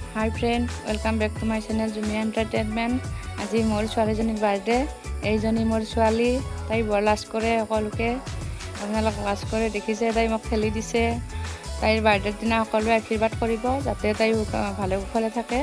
Hi friend, welcome back to my channel Jumia Entertainment. আজি মোৰ ছোৱালীজনীৰ বাৰ্থডে। এইজনী মোৰ ছোৱালী, তাই বৰলাজ কৰে সকলোকে। আপোনালোক লাজ কৰে দেখিছে, তাই মোক ঠেলি দিছে। তাইৰ বাৰ্থডেৰ দিনা সকলোৱে আশীৰ্বাদ কৰিব যাতে তাই ভালে কুশলে থাকে।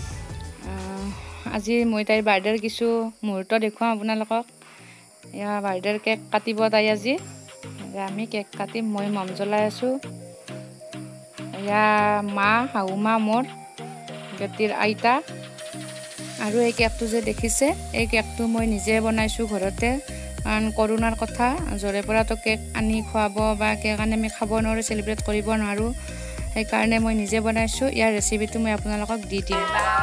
আজি মই তাইৰ বাৰ্থডেৰ কিছু মুহূৰ্ত দেখুৱাম আপোনালোকক। এয়া বাৰ্থডেৰ কেক কাটিব তাই আজি। আমি কেক কাটিম, মই মম জ্বলাই আছোঁ। এয়া মা, শাহু মা মোৰ, গেতিৰ আইতা। আৰু এই কেকটো যে দেখিছে, এই কেকটো মই নিজে বনাইছোঁ ঘৰতে। কাৰণ কৰোণাৰ কথা, য'ৰে পৰাতো কেক আনি খুৱাব বা কেক আনি আমি খাব নোৱাৰোঁ, চেলিব্ৰেট কৰিব নোৱাৰোঁ। সেইকাৰণে মই নিজে বনাইছোঁ। ইয়াৰ ৰেচিপিটো মই আপোনালোকক দি দিম।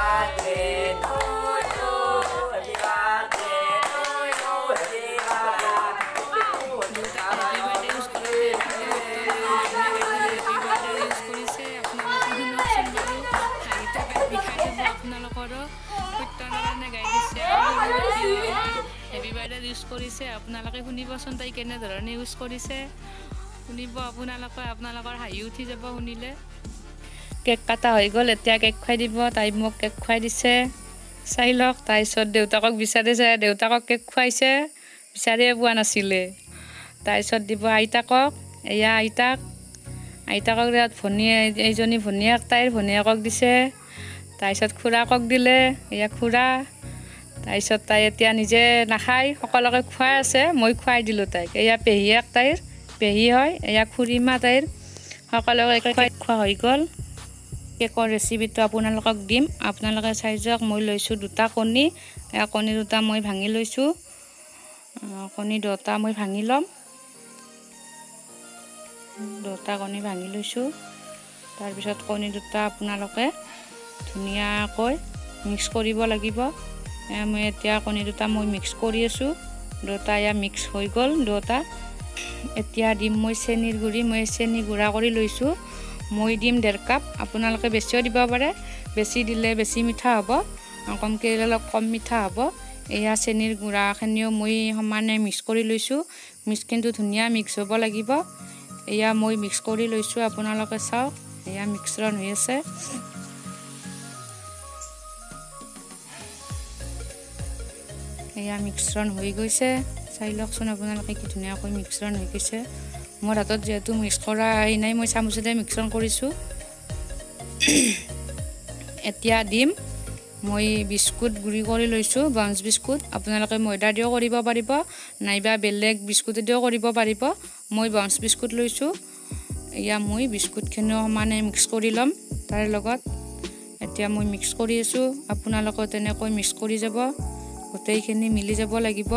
ইউজ কৰিছে আপোনালোকে শুনিবচোন, তাই কেনেধৰণে ইউজ কৰিছে শুনিব আপোনালোকে। আপোনালোকৰ হাঁহি উঠি যাব শুনিলে। কেক কাটা হৈ গ'ল, এতিয়া কেক খুৱাই দিব। তাই মোক কেক খুৱাই দিছে, চাই লওক। তাৰপিছত দেউতাকক বিচাৰিছে, দেউতাকক কেক খুৱাইছে, বিচাৰিয়ে পোৱা নাছিলে। তাৰপিছত দিব আইতাকক, এয়া আইতাকক ইয়াত এইজনী ভনীয়েক, তাইৰ ভনীয়েকক দিছে। তাৰপিছত খুৰাকক দিলে, এয়া খুৰা। তাৰপিছত তাই এতিয়া নিজে নাখায়, সকলোকে খুৱাই আছে, মই খুৱাই দিলোঁ তাইক। এয়া পেহীয়েক, তাইৰ পেহী হয়। এয়া খুৰীমা তাইৰ, সকলোকে কেক খোৱা হৈ গ'ল। কেকৰ ৰেচিপিটো আপোনালোকক দিম, আপোনালোকে চাই যাওক। মই লৈছোঁ 2টা কণী, এয়া কণী 2টা মই ভাঙি লৈছোঁ। কণী 2টা মই ভাঙি ল'ম, 2টা কণী ভাঙি লৈছোঁ। তাৰপিছত কণী 2টা আপোনালোকে ধুনীয়াকৈ মিক্স কৰিব লাগিব। মই এতিয়া কণী 2টা মই মিক্স কৰি আছোঁ। 2টা এয়া মিক্স হৈ গ'ল 2টা। এতিয়া দিম মই চেনিৰ গুড়ি। মই চেনি গুড়া কৰি লৈছোঁ। মই দিম 1.5 কাপ। আপোনালোকে বেছিও দিব পাৰে, বেছি দিলে বেছি মিঠা হ'ব, কমকৈ দিলে অলপ কম মিঠা হ'ব। এয়া চেনিৰ গুড়াখিনিও মই সমানে মিক্স কৰি লৈছোঁ। মিক্স কিন্তু ধুনীয়া মিক্স হ'ব লাগিব। এয়া মই মিক্স কৰি লৈছোঁ, আপোনালোকে চাওক। এয়া মিশ্ৰণ হৈ আছে। এয়া মিশ্ৰণ হৈ গৈছে, চাই লওকচোন আপোনালোকে কি ধুনীয়াকৈ মিশ্ৰণ হৈ গৈছে। মোৰ হাতত যিহেতু মিক্স কৰা নাই, মই চামুচেৰে মিশ্ৰণ কৰিছোঁ। এতিয়া দিম মই বিস্কুট গুড়ি কৰি লৈছোঁ, বাউন্স বিস্কুট। আপোনালোকে ময়দা দিও কৰিব পাৰিব, নাইবা বেলেগ বিস্কুটেদিও কৰিব পাৰিব। মই বাউন্স বিস্কুট লৈছোঁ। এয়া মই বিস্কুটখিনিও সমানে মিক্স কৰি ল'ম তাৰ লগত। এতিয়া মই মিক্স কৰি আছোঁ, আপোনালোকেও তেনেকৈ মিক্স কৰি যাব, গোটেইখিনি মিলি যাব লাগিব।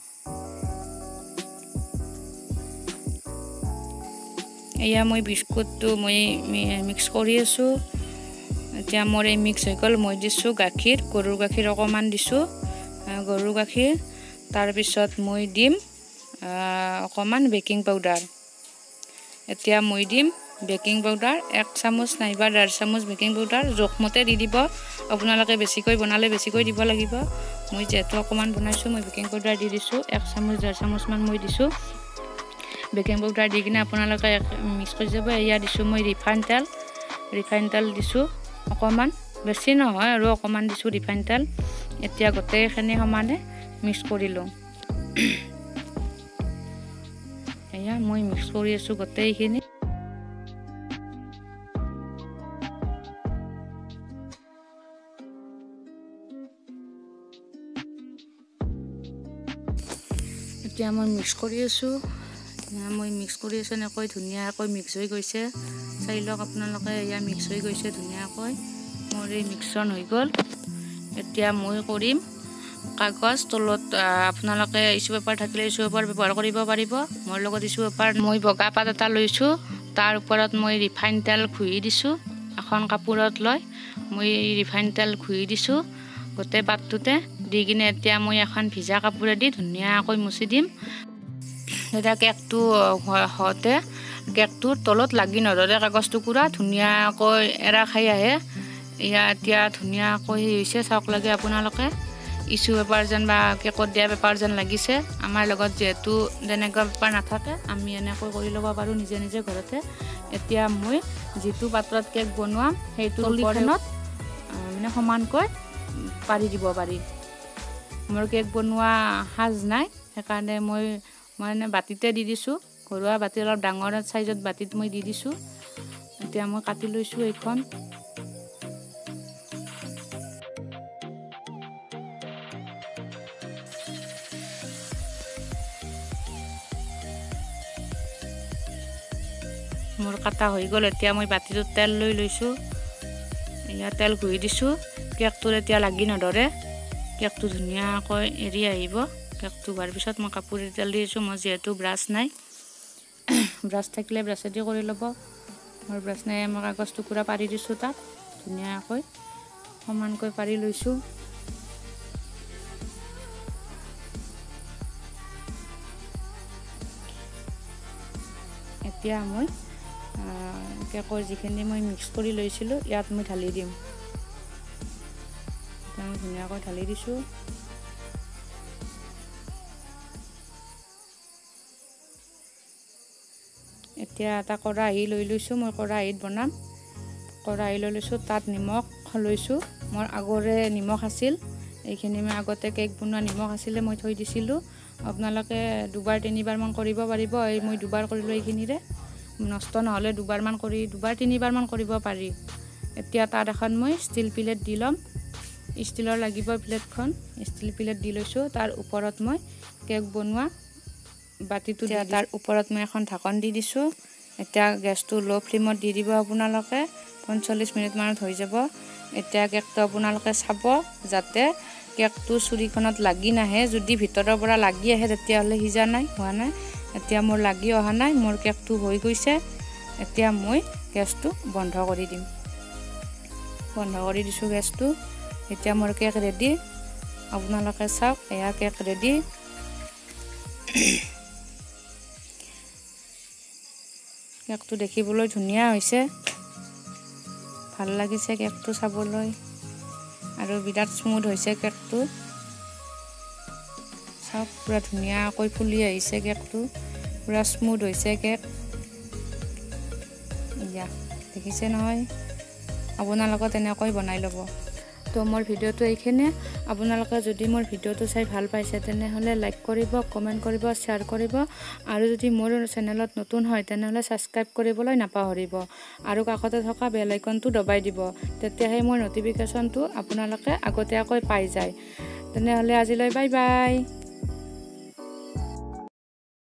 এয়া মই বিস্কুটটো মই মিক্স কৰি আছোঁ। এতিয়া মোৰ এই মিক্স হৈ গ'ল। মই দিছোঁ গাখীৰ, গৰুৰ গাখীৰ অকণমান দিছোঁ, গৰুৰ গাখীৰ। তাৰপিছত মই দিম অকণমান বেকিং পাউডাৰ। এতিয়া মই দিম বেকিং পাউডাৰ 1 চামুচ নাইবা 1.5 চামুচ বেকিং পাউডাৰ, জোখমতে দি দিব। আপোনালোকে বেছিকৈ বনালে বেছিকৈ দিব লাগিব। মই যিহেতু অকণমান বনাইছোঁ, মই বেকিং পাউডাৰ দি দিছোঁ 1 চামুচ 1.5 চামুচমান মই দিছোঁ। বেকিং পাউডাৰ দি কিনে আপোনালোকে মিক্স কৰি যাব। এয়া দিছোঁ মই ৰিফাইন তেল দিছোঁ অকণমান, বেছি নহয় আৰু অকণমান দিছোঁ ৰিফাইন তেল। এতিয়া গোটেইখিনি সমানে মিক্স কৰি লওঁ। এয়া মই মিক্স কৰি আছোঁ গোটেইখিনি। এতিয়া মই মিক্স কৰি আছোঁ, এনেকৈ ধুনীয়াকৈ মিক্স হৈ গৈছে। চাই লওক আপোনালোকে, এয়া মিক্স হৈ গৈছে ধুনীয়াকৈ। মোৰ এই মিক্সন হৈ গ'ল। এতিয়া মই কৰিম কাগজ তলত। আপোনালোকে ইছ্যু পেপাৰ থাকিলে ইছ্যু পেপাৰ ব্যৱহাৰ কৰিব পাৰিব। মোৰ লগত ইছ্যু পেপাৰ, মই বগা পাত এটা লৈছোঁ, তাৰ ওপৰত মই ৰিফাইন তেল ঘঁহি দিছোঁ। এখন কাপোৰত লৈ মই ৰিফাইন তেল ঘঁহি দিছোঁ গোটেই পাতটোতে দি কিনে। এতিয়া মই এখন ভিজা কাপোৰেদি ধুনীয়াকৈ মুচি দিম। এতিয়া কেকটো হওঁতে কেকটোৰ তলত লাগি নধৰে, কাগজ টুকুৰা ধুনীয়াকৈ এৰা খাই আহে। এয়া এতিয়া ধুনীয়াকৈ হৈছে, চাওক লাগে আপোনালোকে। ইছ্যু পেপাৰ যেন বা কেকত দিয়া পেপাৰ যেন লাগিছে। আমাৰ লগত যেহেতু তেনেকুৱা পেপাৰ নাথাকে, আমি এনেকৈ কৰি ল'ব পাৰোঁ নিজে নিজে ঘৰতে। এতিয়া মই যিটো পাত্ৰত কেক বনোৱাম সেইটো ওপৰত মানে সমানকৈ পাৰি দিব পাৰি। মোৰ কেক বনোৱা সাজ নাই, সেইকাৰণে মই মানে বাতিতে দি দিছোঁ। ঘৰুৱা বাতি অলপ ডাঙৰ চাইজত বাতিত মই দি দিছোঁ। এতিয়া মই কাটি লৈছোঁ এইখন। মোৰ কাটা হৈ গ'ল। এতিয়া মই বাতিটোত তেল লৈ লৈছোঁ। এয়া তেল ঘঁহি দিছোঁ। কেকটোত এতিয়া লাগি নধৰে, কেকটো ধুনীয়াকৈ এৰি আহিব। কেকটো হোৱাৰ পিছত মই কাপোৰে তেল দি দিছোঁ। মই যিহেতু ব্ৰাছ নাই, ব্ৰাছ থাকিলে ব্ৰাছেদি কৰি ল'ব। মোৰ ব্ৰাছ নাই, মই কাগজ টুকুৰা পাৰি দিছোঁ। তাত ধুনীয়াকৈ সমানকৈ পাৰি লৈছোঁ। এতিয়া মই কেকৰ যিখিনি মই মিক্স কৰি লৈছিলোঁ ইয়াত মই ঢালি দিম। এতিয়া মই ধুনীয়াকৈ ঢালি দিছোঁ। এতিয়া এটা কেৰাহী লৈ লৈছোঁ। মই কেৰাহীত বনাম। কেৰাহী লৈ লৈছোঁ, তাত নিমখ লৈছোঁ। মোৰ আগৰে নিমখ আছিল, এইখিনি মই আগতে কেক বনোৱা নিমখ আছিলে, মই থৈ দিছিলোঁ। আপোনালোকে 2বাৰ 3বাৰমান কৰিব পাৰিব। মই 2বাৰ কৰিলোঁ। এইখিনিৰে নষ্ট নহ'লে 2বাৰমান কৰি 2বাৰ 3বাৰমান কৰিব পাৰি। এতিয়া তাত এখন মই ষ্টিল প্লেট দি ল'ম। ষ্টিলৰ লাগিব প্লেটখন। ষ্টিল প্লেট দি লৈছোঁ। তাৰ ওপৰত মই কেক বনোৱা বাতিটো দি তাৰ ওপৰত মই এখন ঢাকন দি দিছোঁ। এতিয়া গেছটো ল' ফ্লেমত দি দিব আপোনালোকে। 45 মিনিটমানত হৈ যাব। এতিয়া কেকটো আপোনালোকে চাব যাতে কেকটো চুৰিখনত লাগি নাহে। যদি ভিতৰৰ পৰা লাগি আহে তেতিয়াহ'লে সিজা নাই, হোৱা নাই। এতিয়া মোৰ লাগি অহা নাই, মোৰ কেকটো হৈ গৈছে। এতিয়া মই গেছটো বন্ধ কৰি দিম। বন্ধ কৰি দিছোঁ গেছটো। এতিয়া মোৰ কেক ৰেডি। আপোনালোকে চাওক, এয়া কেক ৰেডি। কেকটো দেখিবলৈ ধুনীয়া হৈছে, ভাল লাগিছে কেকটো চাবলৈ, আৰু বিৰাট স্মুথ হৈছে কেকটো। চাওক, পুৰা ধুনীয়াকৈ ফুলি আহিছে কেকটো, পুৰা স্মুথ হৈছে কেক। ইয়া দেখিছে নহয়, আপোনালোকে তেনেকৈ বনাই ল'ব। তো মোৰ ভিডিঅ'টো এইখিনিয়ে। আপোনালোকে যদি মোৰ ভিডিঅ'টো চাই ভাল পাইছে তেনেহ'লে লাইক কৰিব, কমেণ্ট কৰিব, শ্বেয়াৰ কৰিব, আৰু যদি মোৰ চেনেলত নতুন হয় তেনেহ'লে ছাবস্ক্ৰাইব কৰিবলৈ নাপাহৰিব, আৰু কাষতে থকা বেল আইকনটো দবাই দিব। তেতিয়াহে মোৰ নটিফিকেশ্যনটো আপোনালোকে আগতীয়াকৈ পাই যায়। তেনেহ'লে আজিলৈ বাই বাই।